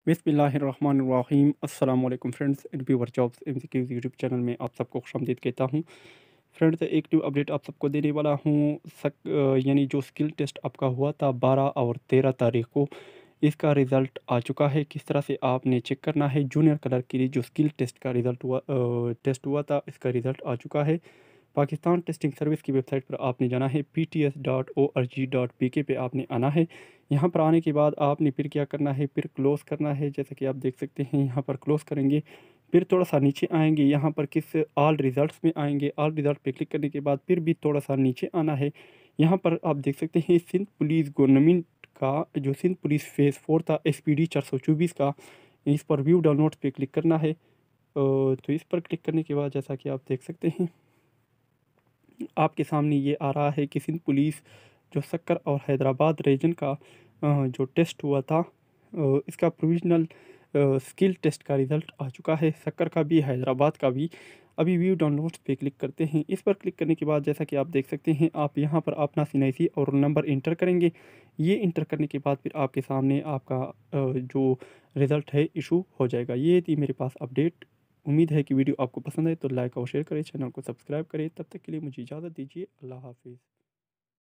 बिस्मिल्लाहिर्रहमानिर्रहीम अस्सलाम वालेकुम friends, reviewer jobs MCQs YouTube channel में आप सबको खुशामदीद कहता हूँ। फ्रेंड्स, एक न्यू अपडेट आप सबको देने वाला हूँ। यानी जो स्किल टेस्ट आपका हुआ था 12 और 13 तारीख को, इसका रिज़ल्ट आ चुका है। किस तरह से आपने चेक करना है, जूनियर कलर के लिए जो स्किल टेस्ट का रिज़ल्ट हुआ टेस्ट हुआ था, इसका रिज़ल्ट आ चुका है। पाकिस्तान टेस्टिंग सर्विस की वेबसाइट पर आपने जाना है, pts.org.pk पे आपने आना है। यहाँ पर आने के बाद आपने फिर क्या करना है, फिर क्लोज़ करना है। जैसे कि आप देख सकते हैं, यहाँ पर क्लोज़ करेंगे, फिर थोड़ा सा नीचे आएंगे, यहाँ पर किस ऑल रिज़ल्ट्स में आएंगे। ऑल रिज़ल्ट पे क्लिक करने के बाद फिर भी थोड़ा सा नीचे आना है। यहाँ पर आप देख सकते हैं सिंध पुलिस गवर्नमेंट का जो सिंध पुलिस फेज़ 4 था, SPD 424 का, इस पर व्यू डाउनलोड पे क्लिक करना है। तो इस पर क्लिक करने के बाद जैसा कि आप देख सकते हैं, आपके सामने ये आ रहा है कि सिंध पुलिस जो सक्कर और हैदराबाद रीजन का जो टेस्ट हुआ था, इसका प्रोविजनल स्किल टेस्ट का रिज़ल्ट आ चुका है, सक्कर का भी हैदराबाद का भी। अभी व्यू डाउनलोड्स पे क्लिक करते हैं। इस पर क्लिक करने के बाद जैसा कि आप देख सकते हैं, आप यहाँ पर अपना CNIC और रोल नंबर इंटर करेंगे। ये इंटर करने के बाद फिर आपके सामने आपका जो रिज़ल्ट है इशू हो जाएगा। ये थी मेरे पास अपडेट। उम्मीद है कि वीडियो आपको पसंद आए तो लाइक और शेयर करें, चैनल को सब्सक्राइब करें। तब तक के लिए मुझे इजाज़त दीजिए। अल्लाह हाफिज़।